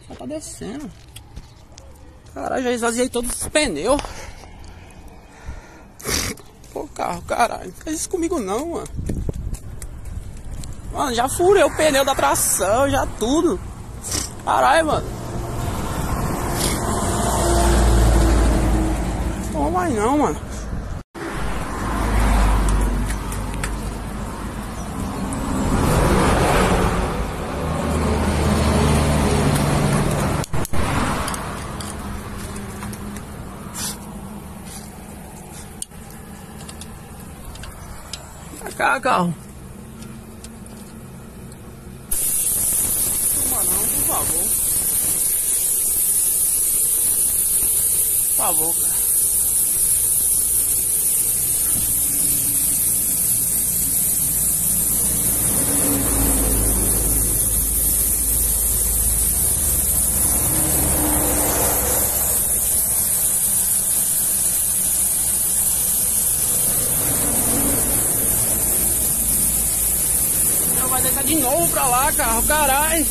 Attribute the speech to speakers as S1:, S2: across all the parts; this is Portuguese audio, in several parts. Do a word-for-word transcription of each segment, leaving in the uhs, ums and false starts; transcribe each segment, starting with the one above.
S1: Tá descendo. Caralho, já esvaziei todos os pneus. Pô, carro, caralho. Não faz isso comigo não, mano. Mano, já furei o pneu da tração, já tudo. Caralho, mano. Não vai não, mano. Pra cá, carro. Não, não, por favor. Por favor, cara. Vai deitar de novo pra lá, carro, caralho.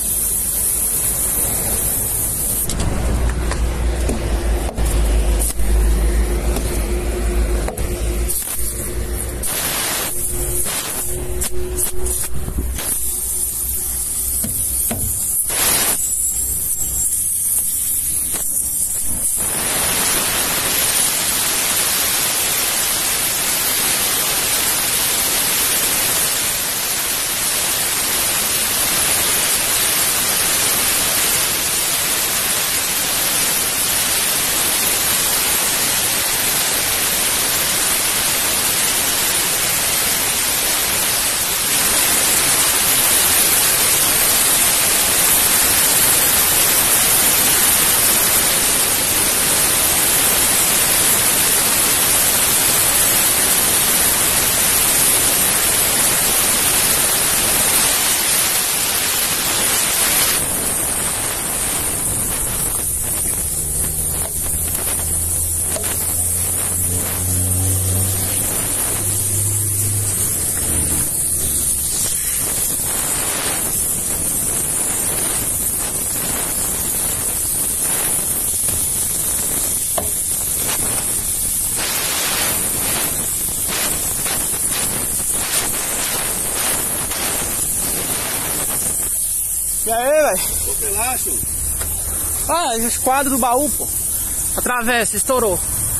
S1: E aí, velho?
S2: Ô, Pelacho.
S1: Ah, esse quadro do baú, pô. Atravessa, estourou.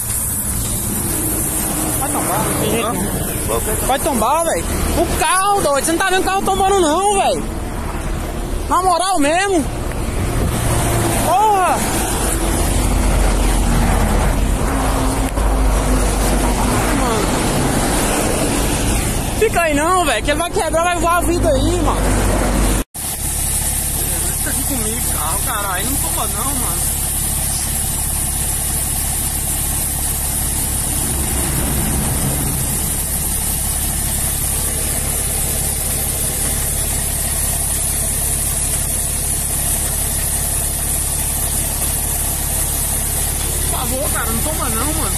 S1: Vai tombar, não tem jeito não. Vai tombar, velho. O carro, doido. Você não tá vendo o carro tombando não, velho. Na moral mesmo. Porra! Mano. Fica aí não, velho. Que ele vai quebrar, vai voar a vida aí, mano. Fica aqui comigo, carro, caralho. Não tomba não, mano. Por favor, cara, não toma não, mano.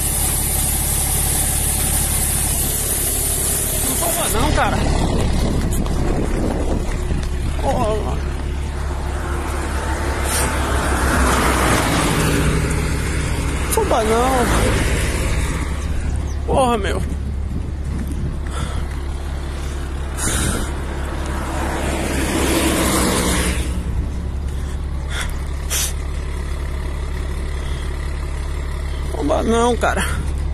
S1: Não toma não, cara. Porra, mano. Toma não. Porra, meu. Toma não, cara.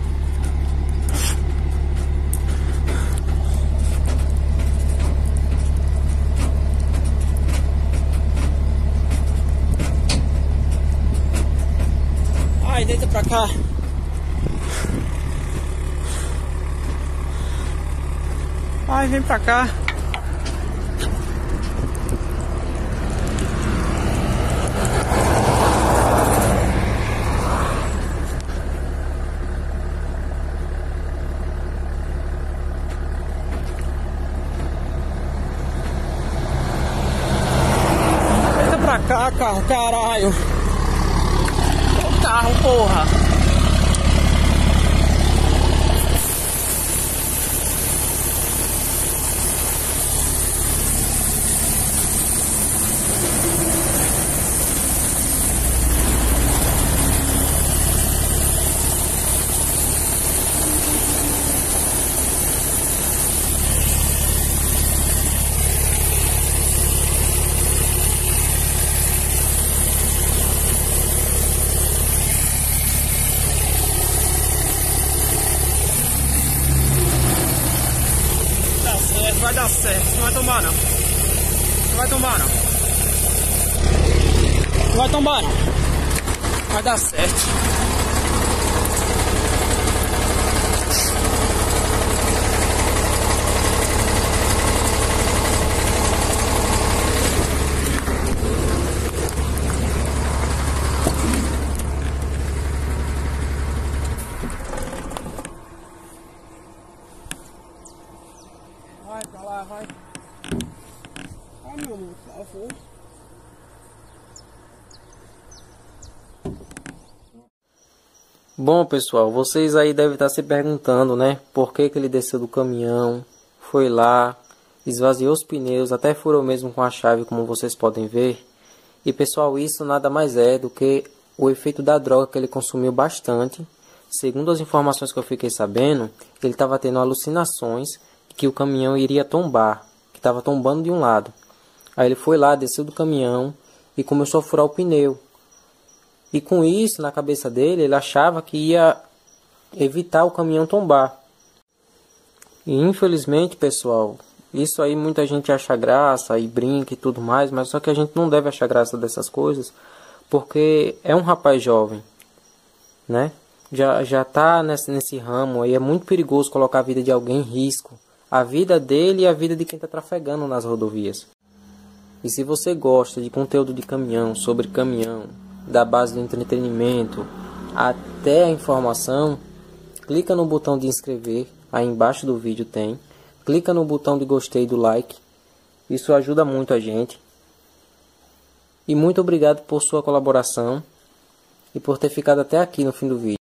S1: Ai, deita pra cá. Ai, vem pra cá. Deita pra cá, carro, caralho. Ô, carro, porra. vai tombar não. Vai dar certo. Vai pra lá, vai. Vai, meu amor, só foi.
S2: Bom, pessoal, vocês aí devem estar se perguntando, né? Por que que ele desceu do caminhão, foi lá, esvaziou os pneus, até furou mesmo com a chave, como vocês podem ver. E, pessoal, isso nada mais é do que o efeito da droga que ele consumiu bastante. Segundo as informações que eu fiquei sabendo, ele estava tendo alucinações que o caminhão iria tombar, que estava tombando de um lado. Aí ele foi lá, desceu do caminhão e começou a furar o pneu. E com isso, na cabeça dele, ele achava que ia evitar o caminhão tombar. E infelizmente, pessoal, isso aí muita gente acha graça e brinca e tudo mais, mas só que a gente não deve achar graça dessas coisas, porque é um rapaz jovem, né? Já, já tá nesse, nesse ramo aí, é muito perigoso colocar a vida de alguém em risco. A vida dele e a vida de quem está trafegando nas rodovias. E se você gosta de conteúdo de caminhão, sobre caminhão, da base do entretenimento até a informação, clica no botão de inscrever, aí embaixo do vídeo tem. Clica no botão de gostei do like, isso ajuda muito a gente. E muito obrigado por sua colaboração e por ter ficado até aqui no fim do vídeo.